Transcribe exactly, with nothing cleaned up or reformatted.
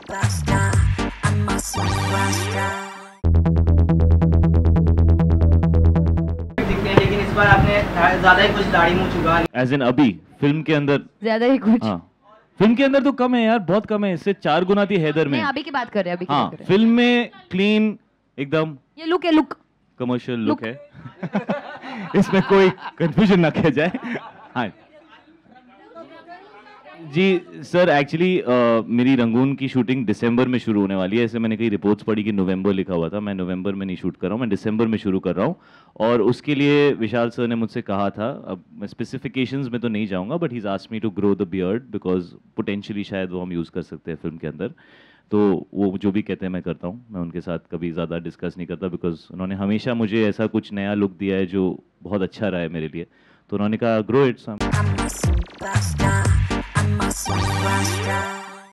superstar. I'm a superstar. दिखते हैं, लेकिन इस बार आपने ज्यादा ही कुछ दाढ़ी मुंह छुपा ली। एज इन अभी फिल्म के अंदर ज्यादा ही कुछ। हाँ, फिल्म के अंदर तो कम है यार, बहुत कम है, इससे चार गुना थी हैदर में। नहीं, अभी की बात कर रहे हैं, अभी की हाँ, बात कर रहे हैं। फिल्म में क्लीन एकदम ये लुक है, लुक कमर्शियल लुक है। इसमें कोई कंफ्यूजन ना किया जाए। हाँ जी सर, एक्चुअली मेरी रंगून की शूटिंग दिसंबर में शुरू होने वाली है। ऐसे मैंने कई रिपोर्ट्स पढ़ी कि नवंबर लिखा हुआ था। मैं नवंबर में नहीं शूट कर रहा हूँ, मैं दिसंबर में शुरू कर रहा हूँ। और उसके लिए विशाल सर ने मुझसे कहा था, अब मैं स्पेसिफिकेशंस में तो नहीं जाऊँगा, but he is asked me to grow the beard because potentially शायद वो हम यूज़ कर सकते हैं फिल्म के अंदर। तो वो जो भी कहते हैं मैं करता हूँ। मैं उनके साथ कभी ज़्यादा डिस्कस नहीं करता बिकॉज उन्होंने हमेशा मुझे ऐसा कुछ नया लुक दिया है जो बहुत अच्छा रहा है मेरे लिए। तो उन्होंने कहा grow it's. I'm a superstar. I'm a superstar.